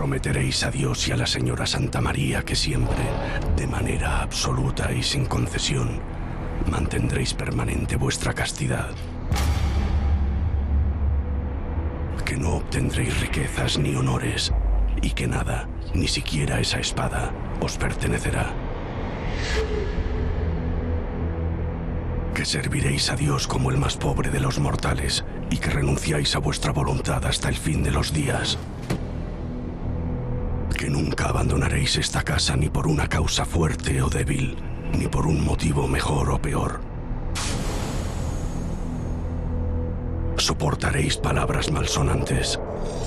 prometeréis a Dios y a la señora Santa María que siempre, de manera absoluta y sin concesión, mantendréis permanente vuestra castidad. Que no obtendréis riquezas ni honores y que nada, ni siquiera esa espada, os pertenecerá. Que serviréis a Dios como el más pobre de los mortales y que renunciáis a vuestra voluntad hasta el fin de los días. Que nunca abandonaréis esta casa ni por una causa fuerte o débil, ni por un motivo mejor o peor. Soportaréis palabras malsonantes.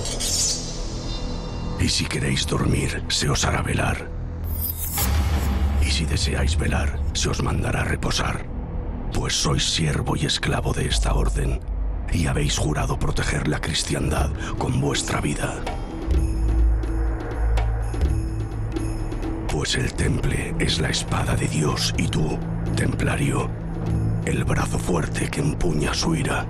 Y si queréis dormir, se os hará velar. Y si deseáis velar, se os mandará reposar. Pues sois siervo y esclavo de esta orden, y habéis jurado proteger la cristiandad con vuestra vida. Pues el temple es la espada de Dios y tú, templario, el brazo fuerte que empuña su ira.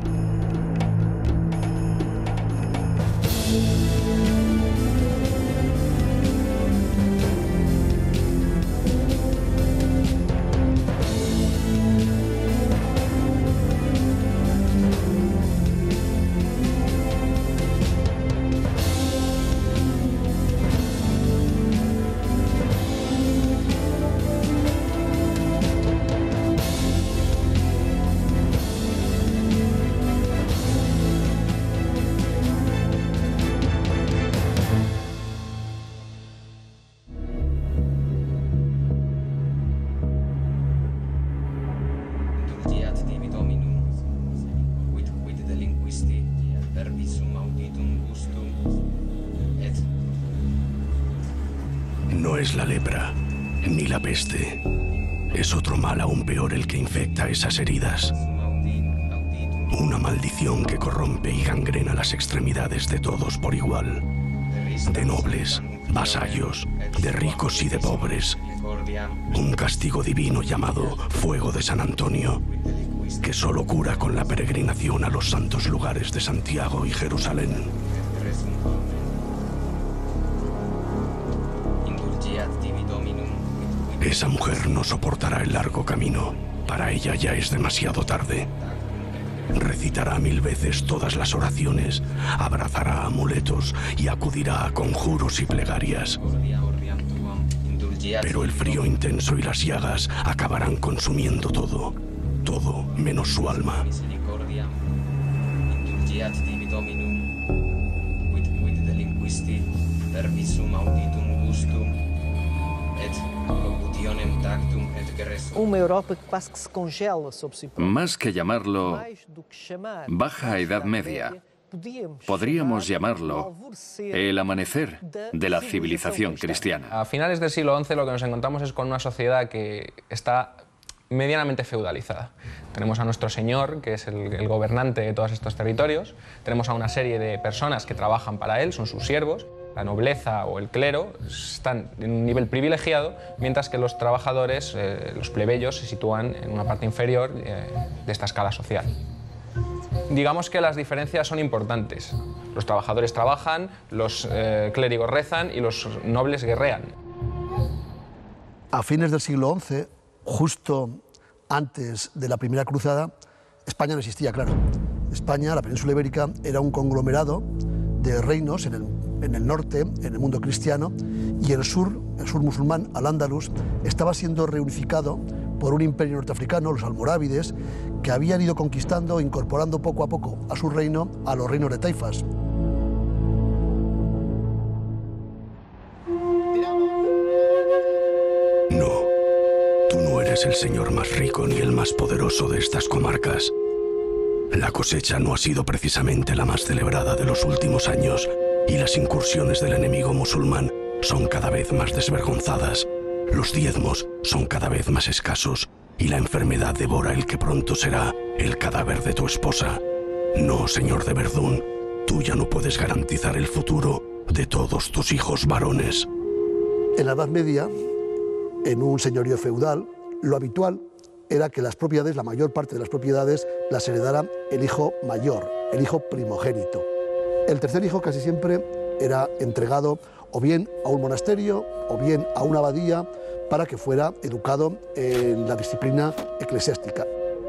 No es la lepra, ni la peste. Es otro mal aún peor el que infecta esas heridas. Una maldición que corrompe y gangrena las extremidades de todos por igual. De nobles, vasallos, de ricos y de pobres. Un castigo divino llamado Fuego de San Antonio, que solo cura con la peregrinación a los santos lugares de Santiago y Jerusalén. Esa mujer no soportará el largo camino. Para ella ya es demasiado tarde. Recitará 1000 veces todas las oraciones, abrazará amuletos y acudirá a conjuros y plegarias. Pero el frío intenso y las llagas acabarán consumiendo todo, todo menos su alma. Más que llamarlo Baja Edad Media, podríamos llamarlo el amanecer de la civilización cristiana. A finales del siglo XI lo que nos encontramos es con una sociedad que está medianamente feudalizada. Tenemos a nuestro señor, que es el gobernante de todos estos territorios, tenemos a una serie de personas que trabajan para él, son sus siervos. La nobleza o el clero están en un nivel privilegiado, mientras que los trabajadores, los plebeyos, se sitúan en una parte inferior de esta escala social. Digamos que las diferencias son importantes. Los trabajadores trabajan, los clérigos rezan y los nobles guerrean. A fines del siglo XI, justo antes de la Primera Cruzada, España no existía, claro. España, la península ibérica, era un conglomerado de reinos en el norte, en el mundo cristiano, y el sur musulmán, Al-Ándalus, estaba siendo reunificado por un imperio norteafricano, los almorávides, que habían ido conquistando, incorporando poco a poco a su reino a los reinos de taifas. No, tú no eres el señor más rico ni el más poderoso de estas comarcas. La cosecha no ha sido precisamente la más celebrada de los últimos años y las incursiones del enemigo musulmán son cada vez más desvergonzadas. Los diezmos son cada vez más escasos y la enfermedad devora el que pronto será el cadáver de tu esposa. No, señor de Verdún, tú ya no puedes garantizar el futuro de todos tus hijos varones. En la Edad Media, en un señorío feudal, lo habitual era que las propiedades, la mayor parte de las propiedades, las heredara el hijo mayor, el hijo primogénito. El tercer hijo casi siempre era entregado o bien a un monasterio o bien a una abadía para que fuera educado en la disciplina eclesiástica.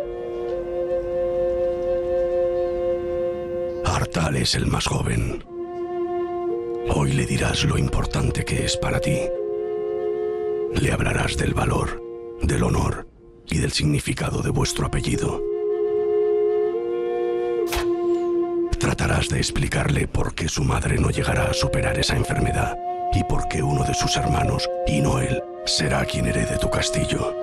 Artal es el más joven. Hoy le dirás lo importante que es para ti. Le hablarás del valor, del honor y del significado de vuestro apellido. Tratarás de explicarle por qué su madre no llegará a superar esa enfermedad y por qué uno de sus hermanos, y no él, será quien herede tu castillo.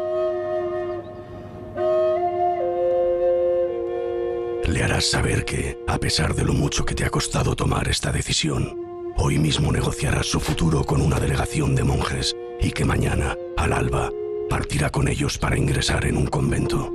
Le harás saber que, a pesar de lo mucho que te ha costado tomar esta decisión, hoy mismo negociarás su futuro con una delegación de monjes y que mañana, al alba, partirá con ellos para ingresar en un convento.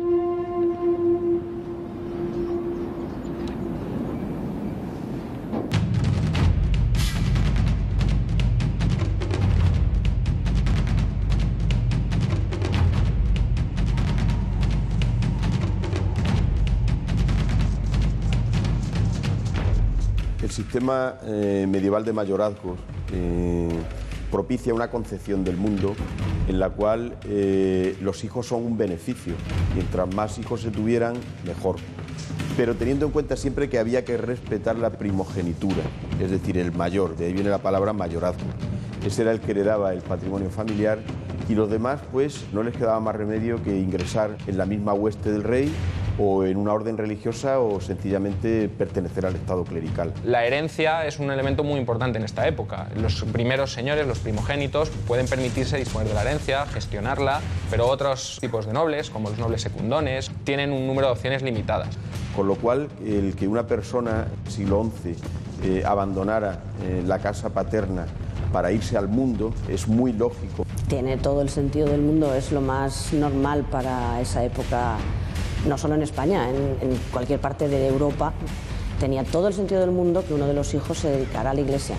El sistema medieval de mayorazgos propicia una concepción del mundo en la cual los hijos son un beneficio. Mientras más hijos se tuvieran, mejor. Pero teniendo en cuenta siempre que había que respetar la primogenitura, es decir, el mayor, de ahí viene la palabra mayorazgo. Ese era el que heredaba el patrimonio familiar y los demás pues no les quedaba más remedio que ingresar en la misma hueste del rey o en una orden religiosa o sencillamente pertenecer al estado clerical. La herencia es un elemento muy importante en esta época. Los primeros señores, los primogénitos, pueden permitirse disponer de la herencia, gestionarla, pero otros tipos de nobles, como los nobles secundones, tienen un número de opciones limitadas. Con lo cual, el que una persona, siglo XI, abandonara la casa paterna para irse al mundo es muy lógico. Tiene todo el sentido del mundo, es lo más normal para esa época. No solo en España, en cualquier parte de Europa, tenía todo el sentido del mundo que uno de los hijos se dedicara a la Iglesia.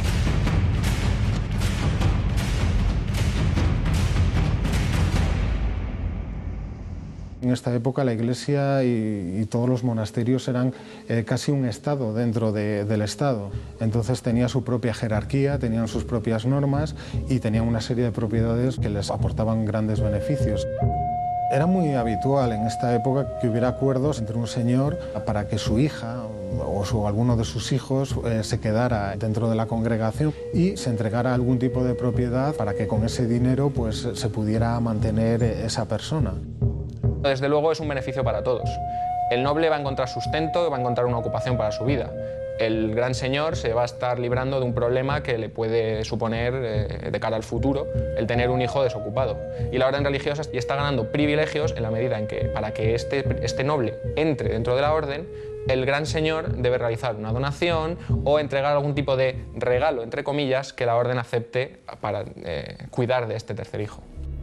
En esta época la Iglesia y todos los monasterios eran casi un Estado dentro del Estado. Entonces tenía su propia jerarquía, tenían sus propias normas y tenían una serie de propiedades que les aportaban grandes beneficios. Era muy habitual en esta época que hubiera acuerdos entre un señor para que su hija o alguno de sus hijos se quedara dentro de la congregación y se entregara algún tipo de propiedad para que con ese dinero pues, se pudiera mantener esa persona. Desde luego es un beneficio para todos. El noble va a encontrar sustento, va a encontrar una ocupación para su vida. El gran señor se va a estar librando de un problema que le puede suponer de cara al futuro el tener un hijo desocupado. Y la orden religiosa está ganando privilegios en la medida en que para que este noble entre dentro de la orden, el gran señor debe realizar una donación o entregar algún tipo de regalo, entre comillas, que la orden acepte para cuidar de este tercer hijo.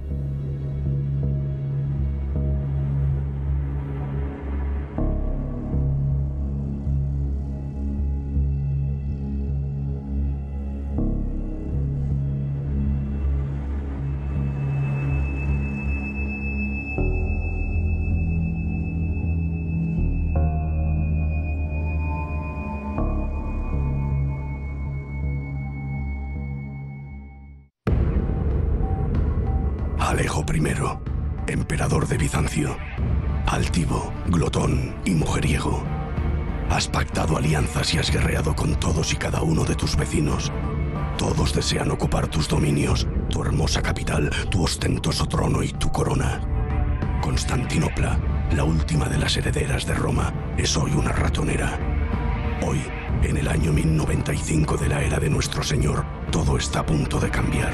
Alejo I, emperador de Bizancio, altivo, glotón y mujeriego. Has pactado alianzas y has guerreado con todos y cada uno de tus vecinos. Todos desean ocupar tus dominios, tu hermosa capital, tu ostentoso trono y tu corona. Constantinopla, la última de las herederas de Roma, es hoy una ratonera. Hoy, en el año 1095 de la era de nuestro Señor, todo está a punto de cambiar.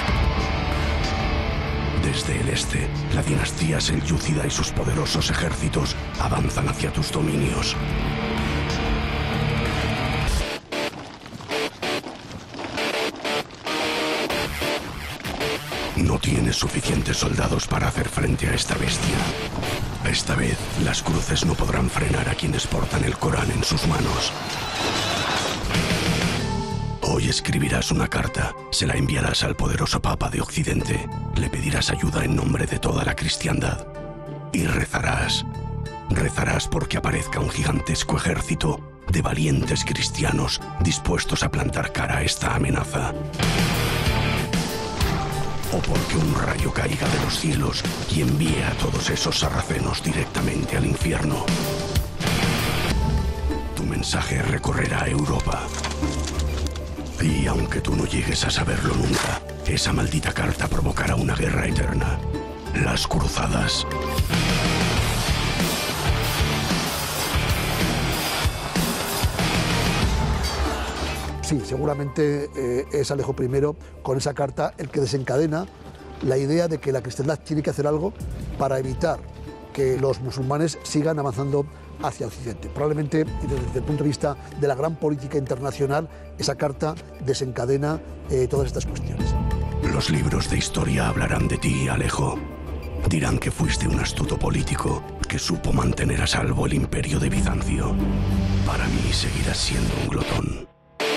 Desde el este, la dinastía selyúcida y sus poderosos ejércitos avanzan hacia tus dominios. No tienes suficientes soldados para hacer frente a esta bestia. Esta vez, las cruces no podrán frenar a quienes portan el Corán en sus manos. Hoy escribirás una carta, se la enviarás al poderoso Papa de Occidente, le pedirás ayuda en nombre de toda la cristiandad y rezarás. Rezarás porque aparezca un gigantesco ejército de valientes cristianos dispuestos a plantar cara a esta amenaza. O porque un rayo caiga de los cielos y envíe a todos esos sarracenos directamente al infierno. Tu mensaje recorrerá Europa. Y aunque tú no llegues a saberlo nunca, esa maldita carta provocará una guerra eterna. Las cruzadas. Sí, seguramente es Alejo I, con esa carta, el que desencadena la idea de que la cristiandad tiene que hacer algo para evitar que los musulmanes sigan avanzando hacia Occidente. Probablemente, desde el punto de vista de la gran política internacional, esa carta desencadena todas estas cuestiones. Los libros de historia hablarán de ti, Alejo. Dirán que fuiste un astuto político que supo mantener a salvo el imperio de Bizancio. Para mí seguirás siendo un glotón.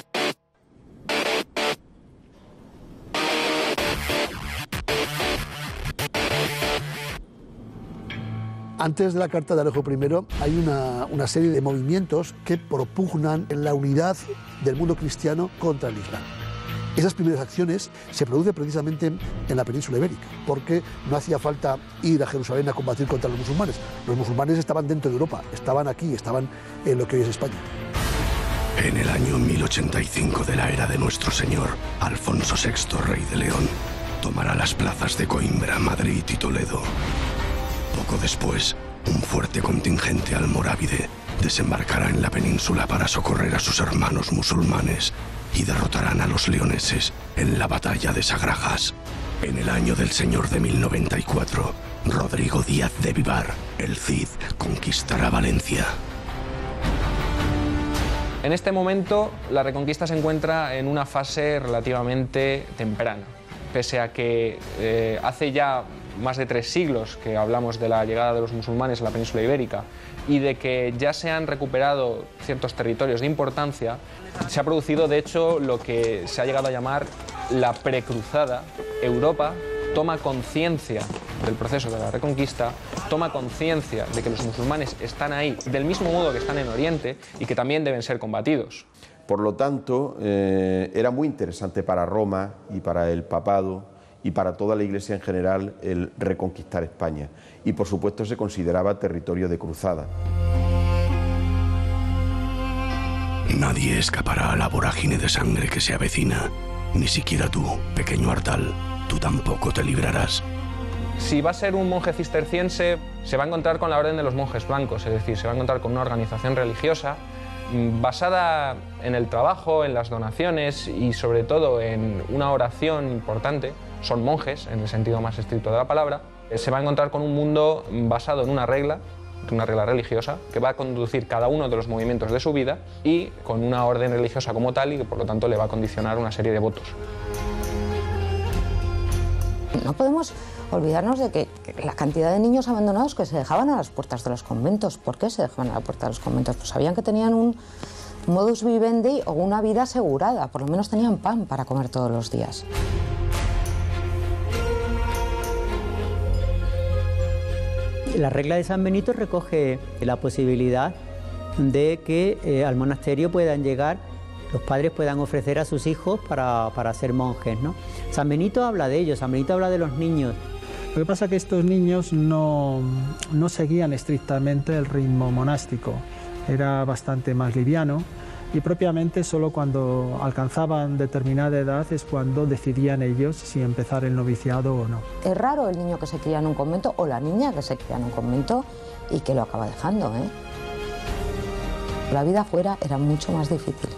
Antes de la carta de Alejo I hay una serie de movimientos que propugnan la unidad del mundo cristiano contra el Islam. Esas primeras acciones se producen precisamente en la península ibérica, porque no hacía falta ir a Jerusalén a combatir contra los musulmanes. Los musulmanes estaban dentro de Europa, estaban aquí, estaban en lo que hoy es España. En el año 1085 de la era de nuestro Señor, Alfonso VI, rey de León, tomará las plazas de Coimbra, Madrid y Toledo. Poco después, un fuerte contingente almorávide desembarcará en la península para socorrer a sus hermanos musulmanes y derrotarán a los leoneses en la batalla de Sagrajas. En el año del Señor de 1094, Rodrigo Díaz de Vivar, el Cid, conquistará Valencia. En este momento, la Reconquista se encuentra en una fase relativamente temprana, pese a que hace ya más de 3 siglos que hablamos de la llegada de los musulmanes a la península ibérica y de que ya se han recuperado ciertos territorios de importancia. Se ha producido, de hecho, lo que se ha llegado a llamar la precruzada. Europa toma conciencia del proceso de la Reconquista, toma conciencia de que los musulmanes están ahí del mismo modo que están en Oriente y que también deben ser combatidos. Por lo tanto, era muy interesante para Roma y para el papado y para toda la Iglesia en general el reconquistar España. Y por supuesto se consideraba territorio de cruzada. Nadie escapará a la vorágine de sangre que se avecina. Ni siquiera tú, pequeño Artal, tú tampoco te librarás. Si va a ser un monje cisterciense, se va a encontrar con la Orden de los Monjes Blancos, es decir, se va a encontrar con una organización religiosa basada en el trabajo, en las donaciones y sobre todo en una oración importante. Son monjes, en el sentido más estricto de la palabra. Se va a encontrar con un mundo basado en una regla religiosa que va a conducir cada uno de los movimientos de su vida y con una orden religiosa como tal y que por lo tanto le va a condicionar una serie de votos. No podemos olvidarnos de que la cantidad de niños abandonados que se dejaban a las puertas de los conventos. ¿Por qué se dejaban a la puerta de los conventos? Pues sabían que tenían un modus vivendi o una vida asegurada, por lo menos tenían pan para comer todos los días. La regla de San Benito recoge la posibilidad de que al monasterio puedan llegar, los padres puedan ofrecer a sus hijos para ser monjes, ¿no? San Benito habla de ello, San Benito habla de los niños. Lo que pasa es que estos niños no seguían estrictamente el ritmo monástico, era bastante más liviano y propiamente solo cuando alcanzaban determinada edad es cuando decidían ellos si empezar el noviciado o no. Es raro el niño que se cría en un convento o la niña que se cría en un convento y que lo acaba dejando, ¿eh? La vida afuera era mucho más difícil.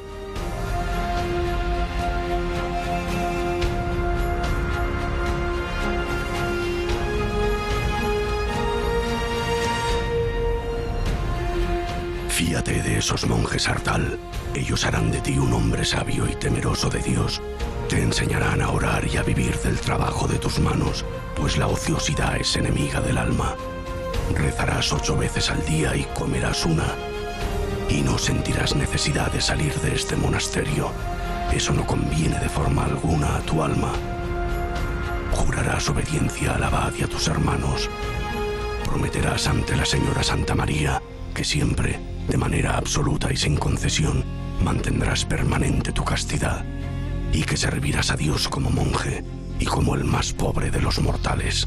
Fíate de esos monjes, Artal. Ellos harán de ti un hombre sabio y temeroso de Dios. Te enseñarán a orar y a vivir del trabajo de tus manos, pues la ociosidad es enemiga del alma. Rezarás 8 veces al día y comerás 1. Y no sentirás necesidad de salir de este monasterio. Eso no conviene de forma alguna a tu alma. Jurarás obediencia al abad y a tus hermanos. Prometerás ante la Señora Santa María que siempre, de manera absoluta y sin concesión, mantendrás permanente tu castidad y que servirás a Dios como monje y como el más pobre de los mortales.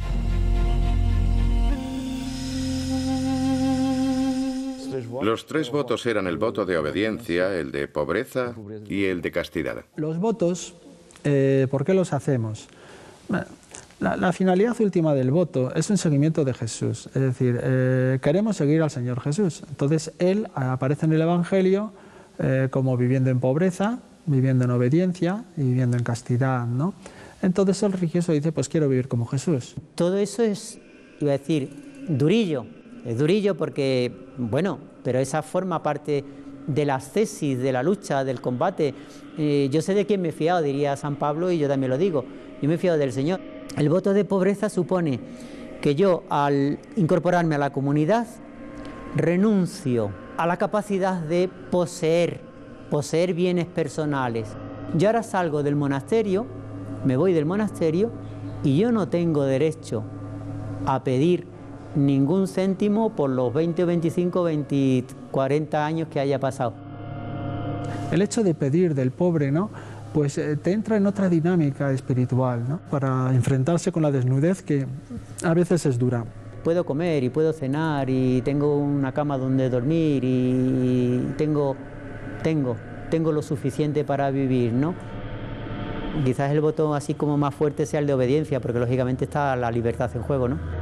Los 3 votos eran el voto de obediencia, el de pobreza y el de castidad. Los votos, ¿por qué los hacemos? La finalidad última del voto es un seguimiento de Jesús, es decir, queremos seguir al Señor Jesús. Entonces Él aparece en el Evangelio como viviendo en pobreza, viviendo en obediencia y viviendo en castidad, ¿no? Entonces el religioso dice, pues quiero vivir como Jesús. Todo eso es, iba a decir, durillo. Es durillo porque, bueno, pero esa forma parte de la ascesis, de la lucha, del combate. Yo sé de quién me he fiado, diría San Pablo, y yo también lo digo. Yo me he fiado del Señor. El voto de pobreza supone que yo, al incorporarme a la comunidad, renuncio a la capacidad de poseer bienes personales. Yo ahora salgo del monasterio, me voy del monasterio, y yo no tengo derecho a pedir ningún céntimo por los 20 o 25, 20, 40 años que haya pasado. El hecho de pedir del pobre, ¿no?, pues te entra en otra dinámica espiritual, ¿no?, para enfrentarse con la desnudez que a veces es dura. Puedo comer y puedo cenar y tengo una cama donde dormir y tengo lo suficiente para vivir, ¿no? Quizás el voto así como más fuerte sea el de obediencia, porque lógicamente está la libertad en juego, ¿no?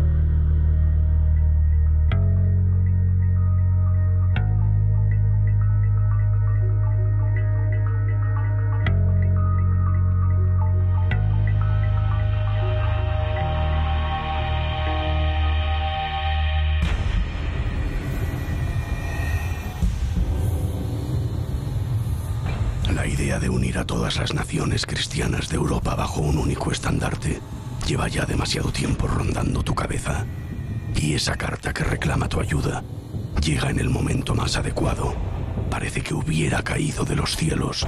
La idea de unir a todas las naciones cristianas de Europa bajo un único estandarte lleva ya demasiado tiempo rondando tu cabeza. Y esa carta que reclama tu ayuda llega en el momento más adecuado. Parece que hubiera caído de los cielos.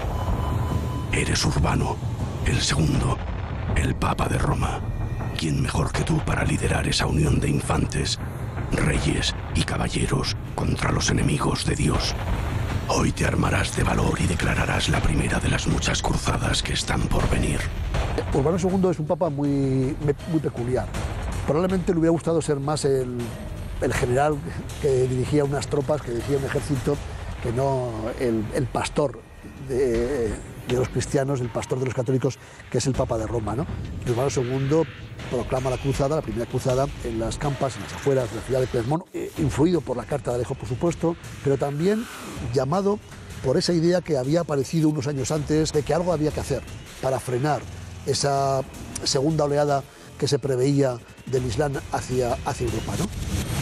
Eres Urbano, el segundo, el Papa de Roma. ¿Quién mejor que tú para liderar esa unión de infantes, reyes y caballeros contra los enemigos de Dios? Hoy te armarás de valor y declararás la primera de las muchas cruzadas que están por venir. Urbano II es un papa muy peculiar. Probablemente le hubiera gustado ser más el general que dirigía unas tropas, que dirigía un ejército, que no el pastor de los cristianos, el pastor de los católicos, que es el Papa de Roma, ¿no? Urbano II proclama la cruzada, la primera cruzada, en las campas, en las afueras de la ciudad de Clermont, influido por la Carta de Alejo, por supuesto, pero también llamado por esa idea que había aparecido unos años antes de que algo había que hacer para frenar esa segunda oleada que se preveía del Islam hacia Europa, ¿no?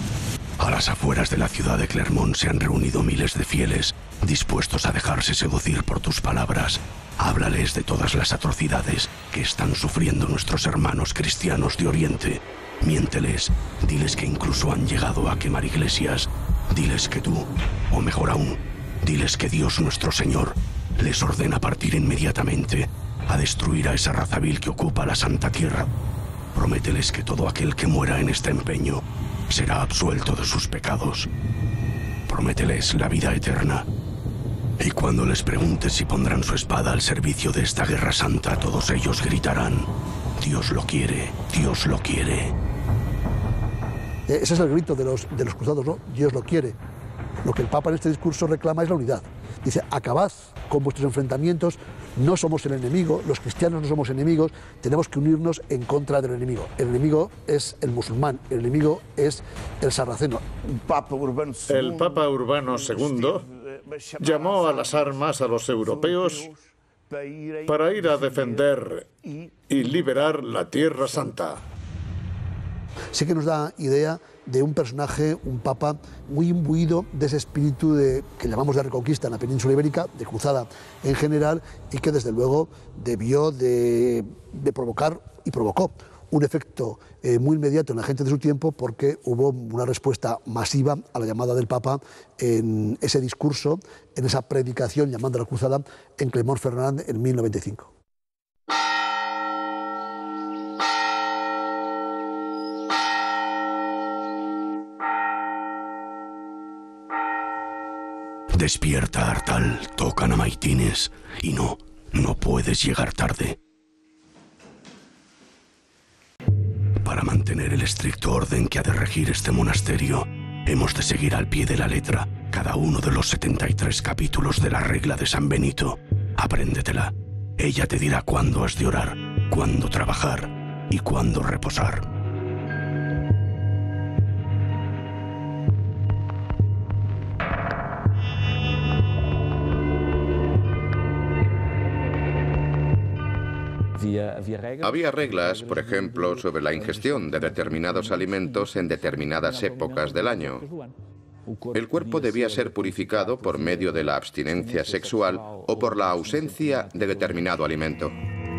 A las afueras de la ciudad de Clermont se han reunido miles de fieles, dispuestos a dejarse seducir por tus palabras. Háblales de todas las atrocidades que están sufriendo nuestros hermanos cristianos de Oriente. Miénteles, diles que incluso han llegado a quemar iglesias. Diles que tú, o mejor aún, diles que Dios nuestro Señor les ordena partir inmediatamente a destruir a esa raza vil que ocupa la Santa Tierra. Promételes que todo aquel que muera en este empeño será absuelto de sus pecados. Promételes la vida eterna. Y cuando les preguntes si pondrán su espada al servicio de esta guerra santa, todos ellos gritarán: Dios lo quiere, Dios lo quiere. Ese es el grito de los cruzados, ¿no? Dios lo quiere. Lo que el Papa en este discurso reclama es la unidad. Dice, acabad con vuestros enfrentamientos, no somos el enemigo, los cristianos no somos enemigos, tenemos que unirnos en contra del enemigo. El enemigo es el musulmán, el enemigo es el sarraceno. El Papa Urbano II llamó a las armas a los europeos para ir a defender y liberar la Tierra Santa. Sí que nos da idea de un personaje, un papa muy imbuido de ese espíritu que llamamos de reconquista en la península ibérica, de cruzada en general, y que desde luego debió de provocar y provocó un efecto muy inmediato en la gente de su tiempo, porque hubo una respuesta masiva a la llamada del Papa en ese discurso, en esa predicación llamando a la cruzada en Clermont-Ferrand en 1095. Despierta, Artal, tocan a maitines. Y no puedes llegar tarde. Para mantener el estricto orden que ha de regir este monasterio, hemos de seguir al pie de la letra cada uno de los 73 capítulos de la regla de San Benito. Apréndetela. Ella te dirá cuándo has de orar, cuándo trabajar y cuándo reposar. Había reglas, por ejemplo, sobre la ingestión de determinados alimentos en determinadas épocas del año. El cuerpo debía ser purificado por medio de la abstinencia sexual o por la ausencia de determinado alimento.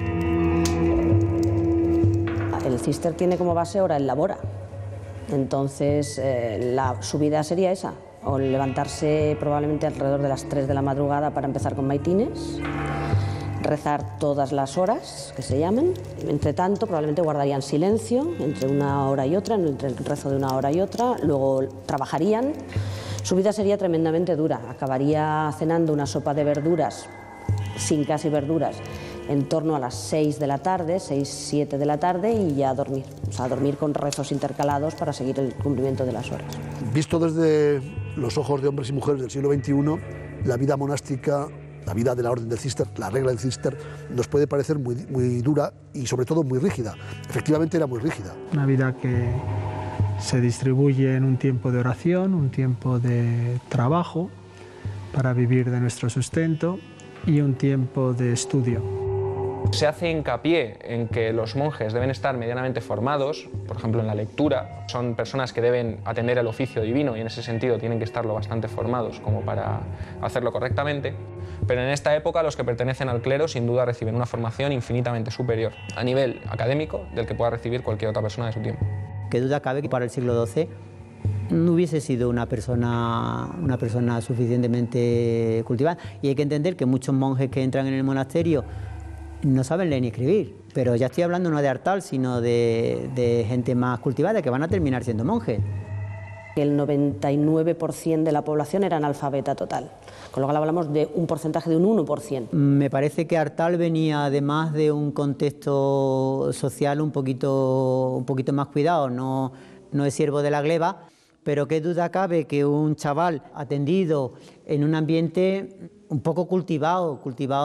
El cister tiene como base hora en la bora. Entonces, su vida sería esa, o levantarse probablemente alrededor de las 3 de la madrugada para empezar con maitines, rezar todas las horas que se llamen. Entre tanto, probablemente guardarían silencio entre una hora y otra, entre el rezo de una hora y otra, luego trabajarían. Su vida sería tremendamente dura. Acabaría cenando una sopa de verduras, sin casi verduras, en torno a las 6 de la tarde, 6, 7 de la tarde, y ya a dormir. O sea, a dormir con rezos intercalados para seguir el cumplimiento de las horas. Visto desde los ojos de hombres y mujeres del siglo XXI, la vida monástica, la vida de la orden del Cister, la regla del Cister, nos puede parecer muy dura y sobre todo muy rígida. Efectivamente era muy rígida. Una vida que se distribuye en un tiempo de oración, un tiempo de trabajo para vivir de nuestro sustento y un tiempo de estudio. Se hace hincapié en que los monjes deben estar medianamente formados, por ejemplo en la lectura. Son personas que deben atender el oficio divino y en ese sentido tienen que estarlo bastante formados como para hacerlo correctamente. Pero en esta época los que pertenecen al clero sin duda reciben una formación infinitamente superior a nivel académico del que pueda recibir cualquier otra persona de su tiempo. Qué duda cabe que para el siglo XII no hubiese sido una persona suficientemente cultivada. Y hay que entender que muchos monjes que entran en el monasterio no saben leer ni escribir, pero ya estoy hablando no de Artal, sino de gente más cultivada que van a terminar siendo monjes. El 99% de la población era analfabeta total, con lo cual hablamos de un porcentaje de un 1%. Me parece que Artal venía además de un contexto social un poquito más cuidado, no es siervo de la gleba, pero qué duda cabe que un chaval atendido en un ambiente un poco cultivado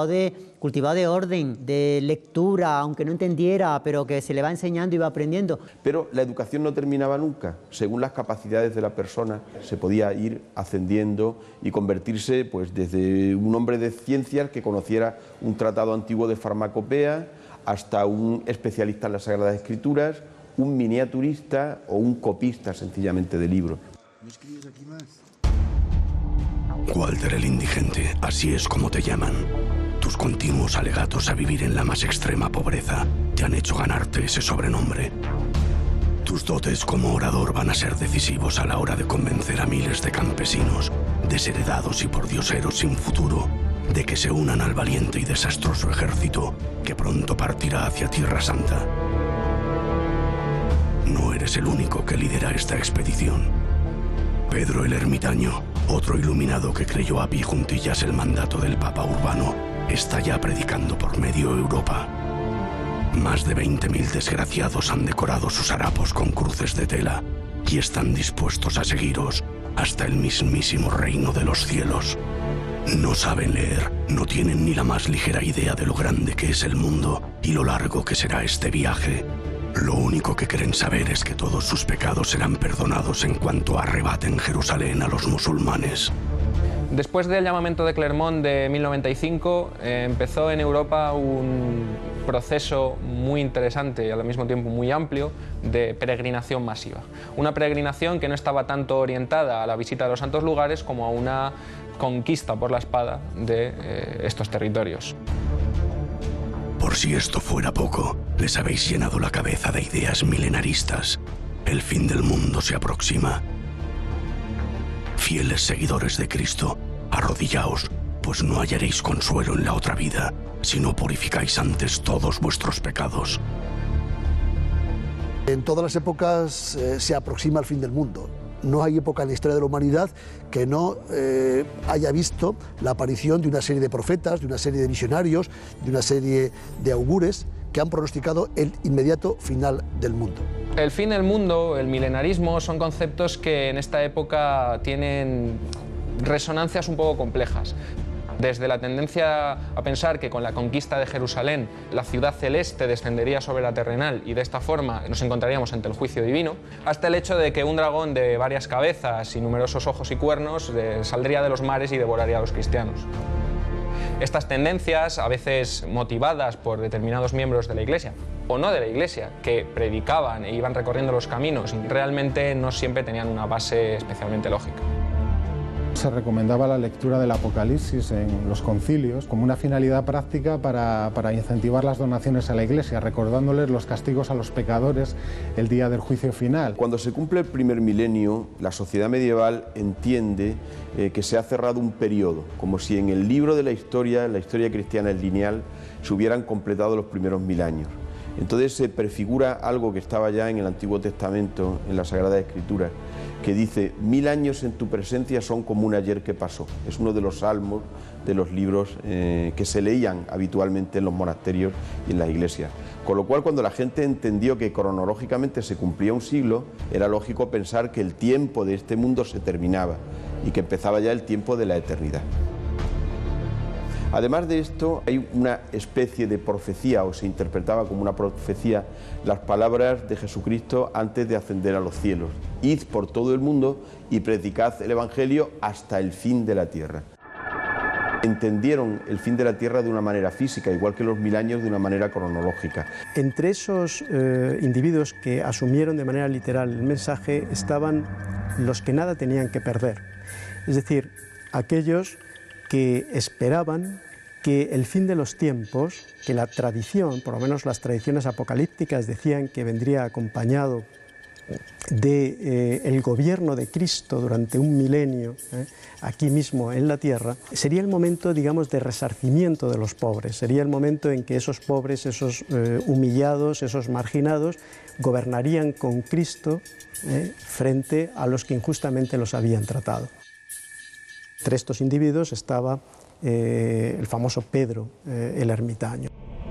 de orden, de lectura, aunque no entendiera, pero que se le va enseñando y va aprendiendo. Pero la educación no terminaba nunca. Según las capacidades de la persona, se podía ir ascendiendo y convertirse pues, desde un hombre de ciencias que conociera un tratado antiguo de farmacopea hasta un especialista en las Sagradas Escrituras, un miniaturista o un copista sencillamente de libros. ¿No escribes aquí más? Walter el indigente, así es como te llaman. Tus continuos alegatos a vivir en la más extrema pobreza te han hecho ganarte ese sobrenombre. Tus dotes como orador van a ser decisivos a la hora de convencer a miles de campesinos, desheredados y pordioseros sin futuro, de que se unan al valiente y desastroso ejército que pronto partirá hacia Tierra Santa. No eres el único que lidera esta expedición. Pedro el Ermitaño, otro iluminado que creyó a pie juntillas el mandato del Papa Urbano, está ya predicando por medio Europa. Más de 20.000 desgraciados han decorado sus harapos con cruces de tela y están dispuestos a seguiros hasta el mismísimo reino de los cielos. No saben leer, no tienen ni la más ligera idea de lo grande que es el mundo y lo largo que será este viaje. Lo único que quieren saber es que todos sus pecados serán perdonados en cuanto arrebaten Jerusalén a los musulmanes. Después del llamamiento de Clermont de 1095, empezó en Europa un proceso muy interesante y al mismo tiempo muy amplio de peregrinación masiva. Una peregrinación que no estaba tanto orientada a la visita de los santos lugares como a una conquista por la espada de estos territorios. Por si esto fuera poco, les habéis llenado la cabeza de ideas milenaristas. El fin del mundo se aproxima. Fieles seguidores de Cristo, arrodillaos, pues no hallaréis consuelo en la otra vida, si no purificáis antes todos vuestros pecados. En todas las épocas se aproxima el fin del mundo. No hay época en la historia de la humanidad que no haya visto la aparición de una serie de profetas, de una serie de visionarios, de una serie de augures que han pronosticado el inmediato final del mundo. El fin del mundo, el milenarismo, son conceptos que en esta época tienen resonancias un poco complejas. Desde la tendencia a pensar que con la conquista de Jerusalén la ciudad celeste descendería sobre la terrenal y de esta forma nos encontraríamos ante el juicio divino, hasta el hecho de que un dragón de varias cabezas y numerosos ojos y cuernos saldría de los mares y devoraría a los cristianos. Estas tendencias, a veces motivadas por determinados miembros de la Iglesia o no de la Iglesia, que predicaban e iban recorriendo los caminos, realmente no siempre tenían una base especialmente lógica. Se recomendaba la lectura del Apocalipsis en los concilios como una finalidad práctica para incentivar las donaciones a la Iglesia, recordándoles los castigos a los pecadores el día del juicio final. Cuando se cumple el primer milenio, la sociedad medieval entiende que se ha cerrado un periodo, como si en el libro de la historia cristiana lineal, se hubieran completado los primeros 1000 años. Entonces se prefigura algo que estaba ya en el Antiguo Testamento, en la Sagrada Escritura, que dice: 1000 años en tu presencia son como un ayer que pasó. Es uno de los salmos de los libros que se leían habitualmente en los monasterios y en las iglesias. Con lo cual, cuando la gente entendió que cronológicamente se cumplía un siglo, era lógico pensar que el tiempo de este mundo se terminaba y que empezaba ya el tiempo de la eternidad. Además de esto, hay una especie de profecía, o se interpretaba como una profecía, las palabras de Jesucristo antes de ascender a los cielos: id por todo el mundo y predicad el Evangelio hasta el fin de la tierra. Entendieron el fin de la tierra de una manera física, igual que los 1000 años de una manera cronológica. Entre esos individuos que asumieron de manera literal el mensaje estaban los que nada tenían que perder, es decir, aquellos que esperaban que el fin de los tiempos, que la tradición, por lo menos las tradiciones apocalípticas, decían que vendría acompañado del gobierno de Cristo durante un milenio, aquí mismo en la tierra, sería el momento, digamos, de resarcimiento de los pobres, sería el momento en que esos pobres, esos humillados, esos marginados, gobernarían con Cristo frente a los que injustamente los habían tratado. Entre estos individuos estaba el famoso Pedro el ermitaño.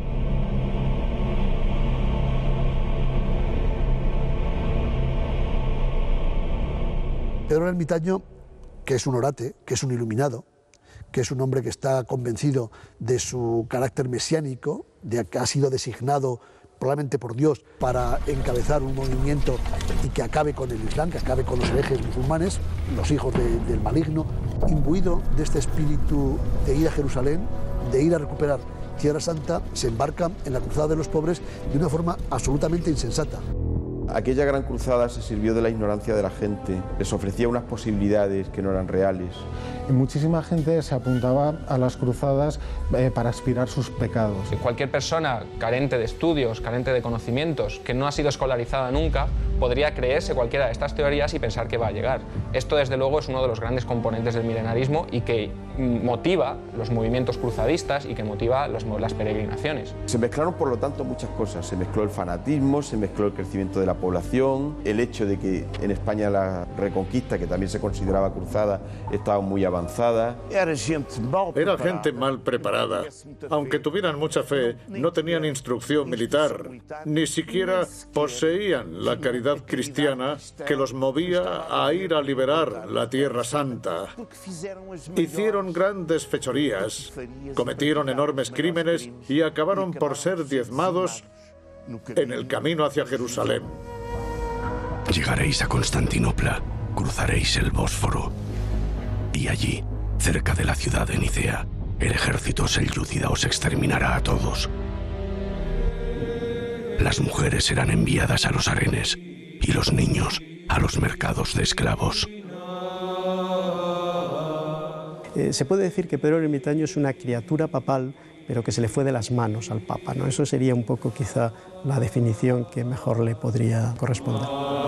Pedro el ermitaño, que es un orate, que es un iluminado, que es un hombre que está convencido de su carácter mesiánico, de que ha sido designado probablemente por Dios para encabezar un movimiento y que acabe con el Islam, que acabe con los herejes musulmanes, los hijos del maligno, imbuido de este espíritu de ir a Jerusalén, de ir a recuperar Tierra Santa, se embarca en la cruzada de los pobres de una forma absolutamente insensata. Aquella gran cruzada se sirvió de la ignorancia de la gente, les ofrecía unas posibilidades que no eran reales. Y muchísima gente se apuntaba a las cruzadas para expiar sus pecados. Cualquier persona carente de estudios, carente de conocimientos, que no ha sido escolarizada nunca, podría creerse cualquiera de estas teorías y pensar que va a llegar. Esto, desde luego, es uno de los grandes componentes del milenarismo y que motiva los movimientos cruzadistas y que motiva las peregrinaciones. Se mezclaron, por lo tanto, muchas cosas. Se mezcló el fanatismo, se mezcló el crecimiento de la población, el hecho de que en España la Reconquista, que también se consideraba cruzada, estaba muy avanzada. Era gente mal preparada. Aunque tuvieran mucha fe, no tenían instrucción militar, ni siquiera poseían la caridad cristiana que los movía a ir a liberar la Tierra Santa. Hicieron grandes fechorías, cometieron enormes crímenes y acabaron por ser diezmados en el camino hacia Jerusalén. Llegaréis a Constantinopla, cruzaréis el Bósforo y allí, cerca de la ciudad de Nicea, el ejército selyúcida os exterminará a todos. Las mujeres serán enviadas a los harenes y los niños a los mercados de esclavos. Se puede decir que Pedro el ermitaño es una criatura papal, pero que se le fue de las manos al Papa, ¿no? Eso sería un poco quizá la definición que mejor le podría corresponder.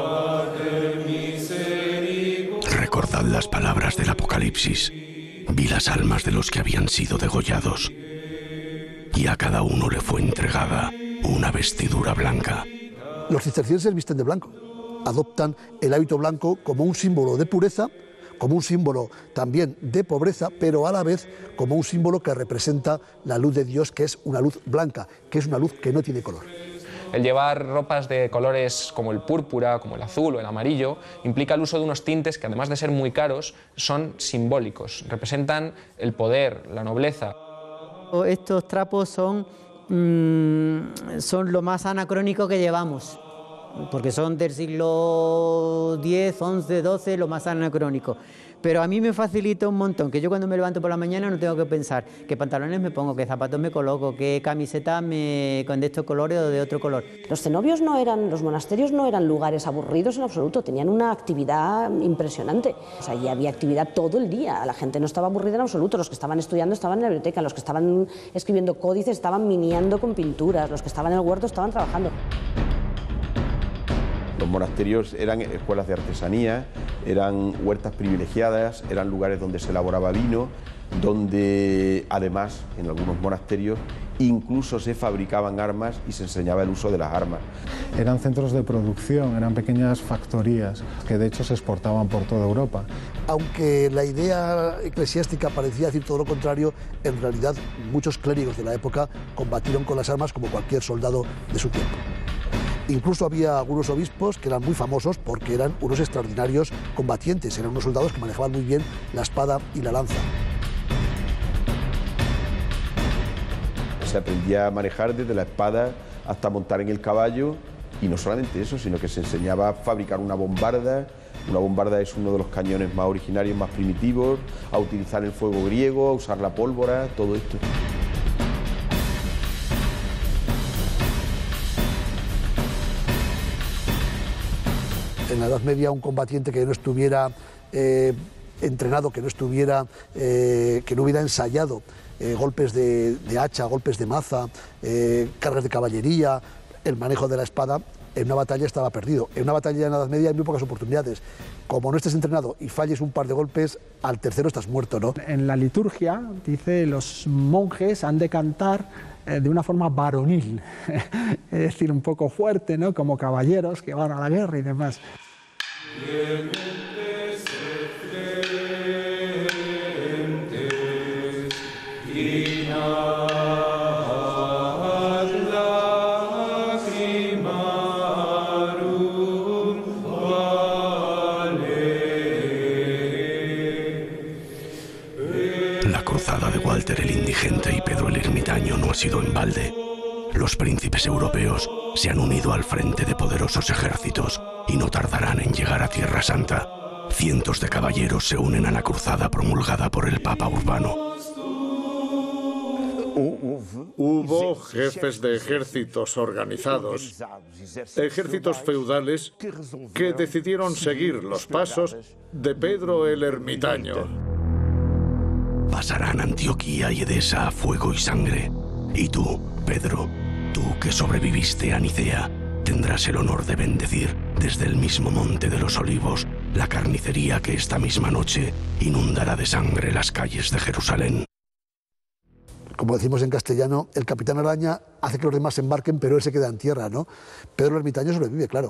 Recordad las palabras del Apocalipsis. Vi las almas de los que habían sido degollados, y a cada uno le fue entregada una vestidura blanca. Los cistercienses visten de blanco. adoptan el hábito blanco como un símbolo de pureza, como un símbolo también de pobreza, pero a la vez como un símbolo que representa la luz de Dios, que es una luz blanca, que es una luz que no tiene color. El llevar ropas de colores como el púrpura, como el azul o el amarillo, implica el uso de unos tintes que, además de ser muy caros, son simbólicos, representan el poder, la nobleza. Estos trapos son lo más anacrónico que llevamos, porque son del siglo X, XI, XII, lo más anacrónico. Pero a mí me facilita un montón, que yo cuando me levanto por la mañana no tengo que pensar qué pantalones me pongo, qué zapatos me coloco, qué camiseta con de estos colores o de otro color. Los cenobios los monasterios no eran lugares aburridos en absoluto, tenían una actividad impresionante. O sea, allí había actividad todo el día, la gente no estaba aburrida en absoluto, los que estaban estudiando estaban en la biblioteca, los que estaban escribiendo códices estaban miniando con pinturas, los que estaban en el huerto estaban trabajando. Los monasterios eran escuelas de artesanía, eran huertas privilegiadas, eran lugares donde se elaboraba vino, donde además en algunos monasterios incluso se fabricaban armas y se enseñaba el uso de las armas. Eran centros de producción, eran pequeñas factorías que de hecho se exportaban por toda Europa. Aunque la idea eclesiástica parecía decir todo lo contrario, en realidad muchos clérigos de la época combatieron con las armas como cualquier soldado de su tiempo. Incluso había algunos obispos que eran muy famosos porque eran unos extraordinarios combatientes, eran unos soldados que manejaban muy bien la espada y la lanza. Se aprendía a manejar desde la espada hasta montar en el caballo, y no solamente eso, sino que se enseñaba a fabricar una bombarda. Una bombarda es uno de los cañones más originarios, más primitivos, a utilizar el fuego griego, a usar la pólvora, todo esto. En la Edad Media un combatiente que no estuviera entrenado, que no hubiera ensayado golpes de hacha, golpes de maza, cargas de caballería, el manejo de la espada, en una batalla estaba perdido. En una batalla en la Edad Media hay muy pocas oportunidades. Como no estés entrenado y falles un par de golpes, al tercero estás muerto, ¿no? En la liturgia dice los monjes han de cantar de una forma varonil, es decir, un poco fuerte, ¿no? Como caballeros que van a la guerra y demás. La cruzada de Walter el Indigente y Pedro el Ermitaño no ha sido en balde. Los príncipes europeos se han unido al frente de poderosos ejércitos y no tardarán en llegar a Tierra Santa. Cientos de caballeros se unen a la cruzada promulgada por el Papa Urbano. Hubo jefes de ejércitos organizados, ejércitos feudales que decidieron seguir los pasos de Pedro el Ermitaño. Pasarán Antioquía y Edesa a fuego y sangre. Y tú, Pedro, tú que sobreviviste a Nicea, tendrás el honor de bendecir desde el mismo Monte de los Olivos la carnicería que esta misma noche inundará de sangre las calles de Jerusalén. Como decimos en castellano, el capitán Araña hace que los demás se embarquen, pero él se queda en tierra, ¿no? Pedro el Ermitaño sobrevive, claro.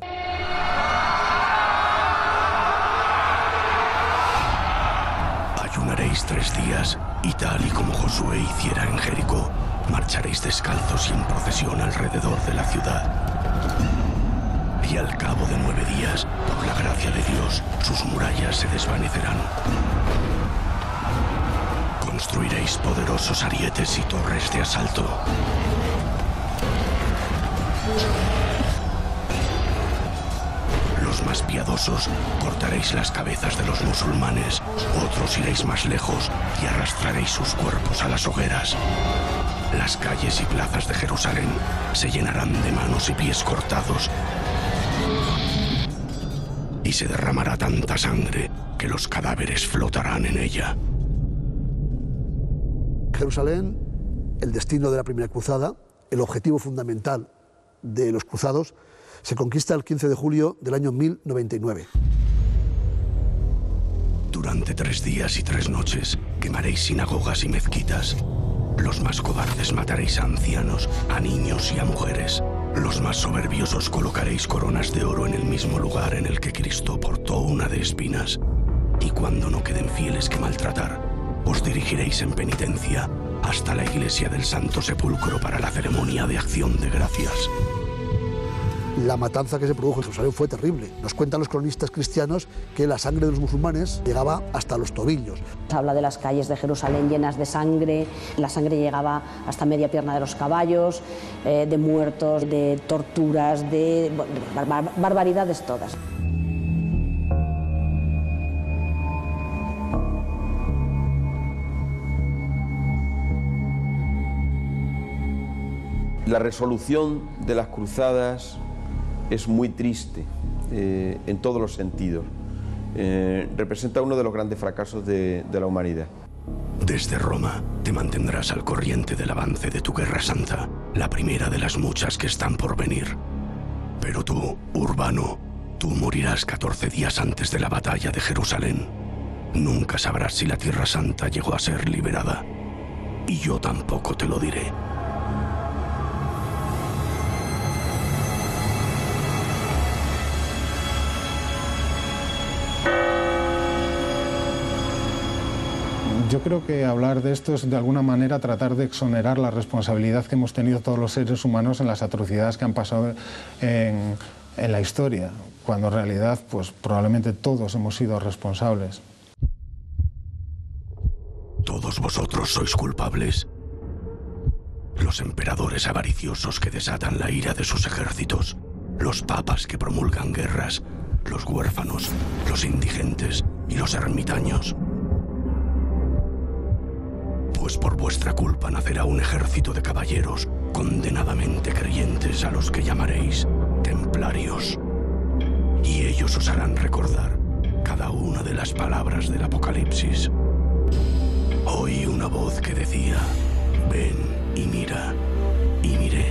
Ayunaréis 3 días, y tal y como Josué hiciera en Jericó, marcharéis descalzos y en procesión alrededor de la ciudad. Y al cabo de 9 días, por la gracia de Dios, sus murallas se desvanecerán. Construiréis poderosos arietes y torres de asalto. Los más piadosos cortaréis las cabezas de los musulmanes, otros iréis más lejos y arrastraréis sus cuerpos a las hogueras. Las calles y plazas de Jerusalén se llenarán de manos y pies cortados y se derramará tanta sangre que los cadáveres flotarán en ella. Jerusalén, el destino de la primera cruzada, el objetivo fundamental de los cruzados, se conquista el 15 de julio del año 1099. Durante 3 días y 3 noches quemaréis sinagogas y mezquitas. Los más cobardes mataréis a ancianos, a niños y a mujeres. Los más soberbios os colocaréis coronas de oro en el mismo lugar en el que Cristo portó una de espinas. Y cuando no queden fieles que maltratar, os dirigiréis en penitencia hasta la iglesia del Santo Sepulcro para la ceremonia de acción de gracias. La matanza que se produjo en Jerusalén fue terrible. Nos cuentan los cronistas cristianos que la sangre de los musulmanes llegaba hasta los tobillos. Se habla de las calles de Jerusalén llenas de sangre, la sangre llegaba hasta media pierna de los caballos, de muertos, de torturas, de barbaridades todas. La resolución de las cruzadas es muy triste en todos los sentidos. Representa uno de los grandes fracasos de la humanidad. Desde Roma te mantendrás al corriente del avance de tu guerra santa, la primera de las muchas que están por venir. Pero tú, Urbano, tú morirás 14 días antes de la batalla de Jerusalén. Nunca sabrás si la Tierra Santa llegó a ser liberada. Y yo tampoco te lo diré. Yo creo que hablar de esto es de alguna manera tratar de exonerar la responsabilidad que hemos tenido todos los seres humanos en las atrocidades que han pasado en la historia, cuando en realidad pues probablemente todos hemos sido responsables. Todos vosotros sois culpables. Los emperadores avariciosos que desatan la ira de sus ejércitos, los papas que promulgan guerras, los huérfanos, los indigentes y los ermitaños. Pues por vuestra culpa nacerá un ejército de caballeros condenadamente creyentes a los que llamaréis templarios. Y ellos os harán recordar cada una de las palabras del Apocalipsis. Oí una voz que decía: ven y mira, y miré.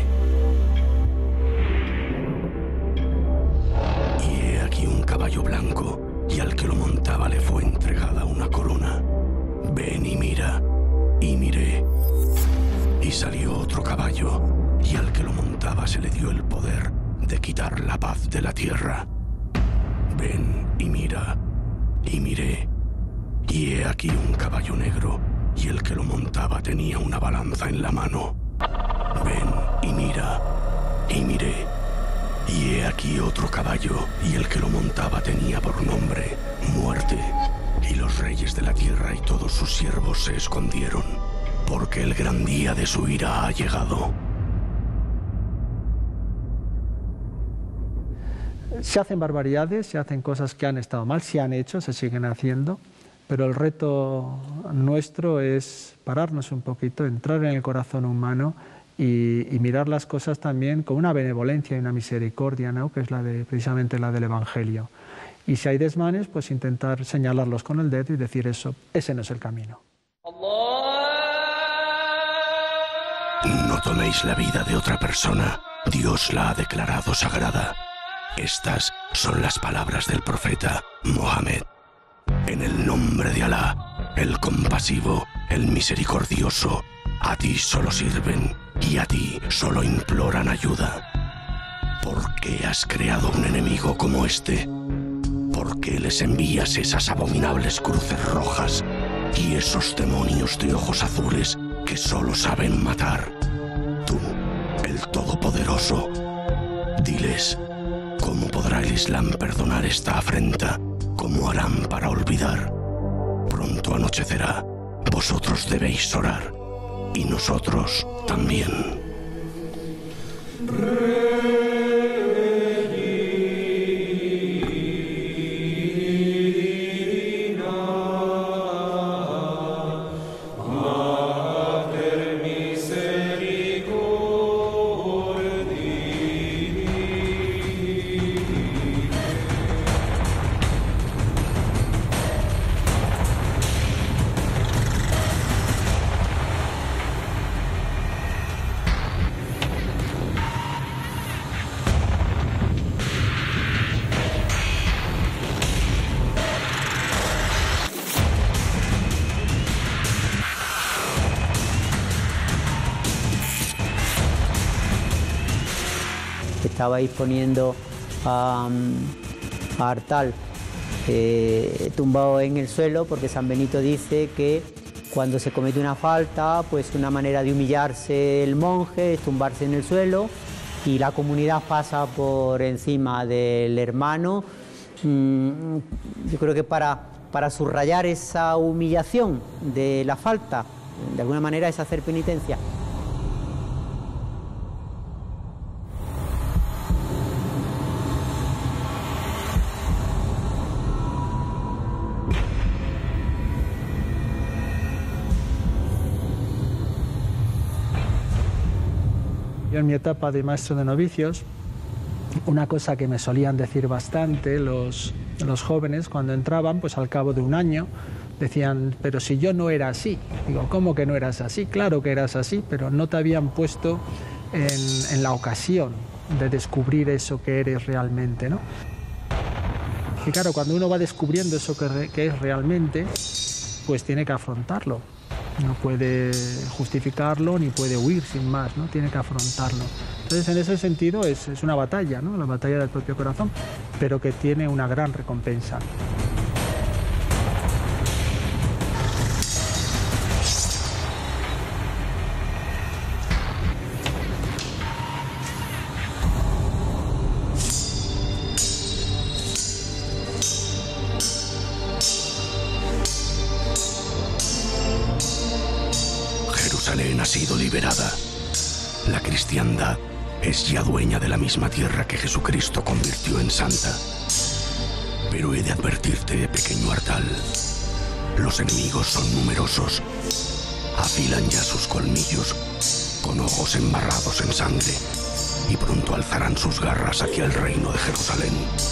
Y he aquí un caballo blanco, y al que lo montaba le fue entregada una corona. Ven y mira, y miré. Y salió otro caballo, y al que lo montaba se le dio el poder de quitar la paz de la tierra. Ven y mira, y miré. Y he aquí un caballo negro, y el que lo montaba tenía una balanza en la mano. Ven y mira, y miré. Y he aquí otro caballo, y el que lo montaba tenía por nombre Muerte. Y los reyes de la tierra y todos sus siervos se escondieron, porque el gran día de su ira ha llegado. Se hacen barbaridades, se hacen cosas que han estado mal, se han hecho, se siguen haciendo, pero el reto nuestro es pararnos un poquito, entrar en el corazón humano y mirar las cosas también con una benevolencia y una misericordia, ¿no? Que es precisamente la del Evangelio. Y si hay desmanes, pues intentar señalarlos con el dedo y decir eso, ese no es el camino. No toméis la vida de otra persona, Dios la ha declarado sagrada. Estas son las palabras del profeta Mohammed. En el nombre de Alá, el compasivo, el misericordioso, a ti solo sirven y a ti solo imploran ayuda. ¿Por qué has creado un enemigo como este? ¿Por qué les envías esas abominables cruces rojas y esos demonios de ojos azules que solo saben matar? Tú, el Todopoderoso, diles, ¿cómo podrá el Islam perdonar esta afrenta? ¿Cómo harán para olvidar? Pronto anochecerá, vosotros debéis orar, y nosotros también. estabais poniendo a Artal tumbado en el suelo, porque San Benito dice que cuando se comete una falta, pues una manera de humillarse el monje es tumbarse en el suelo y la comunidad pasa por encima del hermano. Yo creo que para subrayar esa humillación de la falta, de alguna manera es hacer penitencia. Yo en mi etapa de maestro de novicios, una cosa que me solían decir bastante los jóvenes cuando entraban, pues al cabo de un año, decían, pero si yo no era así. Digo, ¿cómo que no eras así? Claro que eras así, pero no te habían puesto en la ocasión de descubrir eso que eres realmente, ¿no? Y claro, cuando uno va descubriendo eso que es realmente, pues tiene que afrontarlo. No puede justificarlo ni puede huir sin más, ¿no? Tiene que afrontarlo. Entonces, en ese sentido, es una batalla, ¿no? La batalla del propio corazón, pero que tiene una gran recompensa. Jerusalén ha sido liberada. La cristiandad es ya dueña de la misma tierra que Jesucristo convirtió en santa. Pero he de advertirte, pequeño Artal, los enemigos son numerosos. Afilan ya sus colmillos, con ojos embarrados en sangre, y pronto alzarán sus garras hacia el reino de Jerusalén.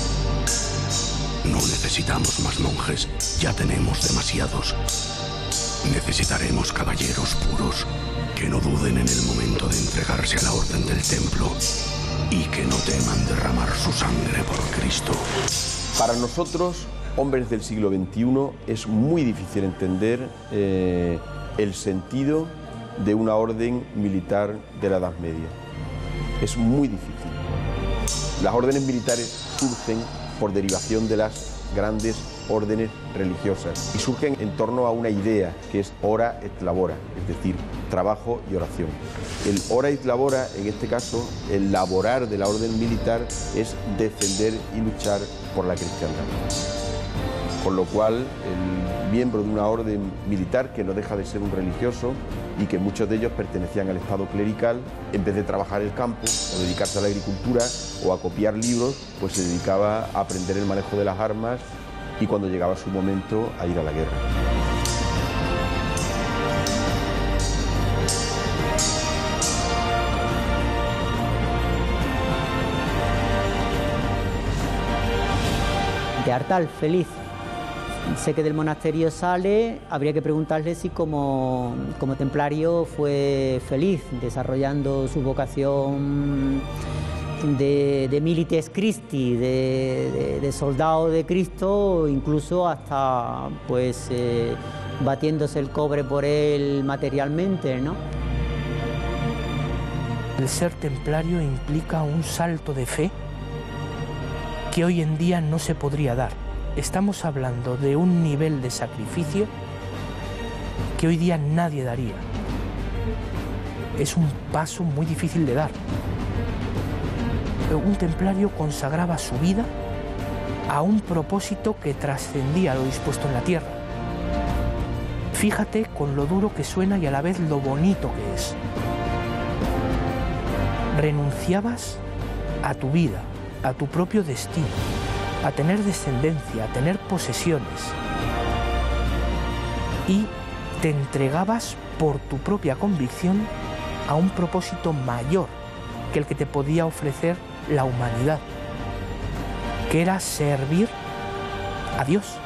No necesitamos más monjes, ya tenemos demasiados. Necesitaremos caballeros puros, que no duden en el momento de entregarse a la orden del templo y que no teman derramar su sangre por Cristo. Para nosotros, hombres del siglo XXI, es muy difícil entender el sentido de una orden militar de la Edad Media. Es muy difícil. Las órdenes militares surgen por derivación de las grandes órdenes religiosas y surgen en torno a una idea que es ora et labora, es decir, trabajo y oración. El ora et labora, en este caso, el laborar de la orden militar es defender y luchar por la cristiandad. Con lo cual, el miembro de una orden militar, que no deja de ser un religioso y que muchos de ellos pertenecían al estado clerical, en vez de trabajar el campo o dedicarse a la agricultura o a copiar libros, pues se dedicaba a aprender el manejo de las armas y cuando llegaba su momento a ir a la guerra. De Artal, feliz. Sé que del monasterio sale, habría que preguntarle si como templario fue feliz, desarrollando su vocación de milites Christi, de soldado de Cristo, incluso hasta pues batiéndose el cobre por él materialmente, ¿no? El ser templario implica un salto de fe que hoy en día no se podría dar. Estamos hablando de un nivel de sacrificio que hoy día nadie daría. Es un paso muy difícil de dar. Un templario consagraba su vida a un propósito que trascendía lo dispuesto en la tierra. Fíjate con lo duro que suena y a la vez lo bonito que es. Renunciabas a tu vida, a tu propio destino, a tener descendencia, a tener posesiones, y te entregabas por tu propia convicción a un propósito mayor que el que te podía ofrecer la humanidad, que era servir a Dios.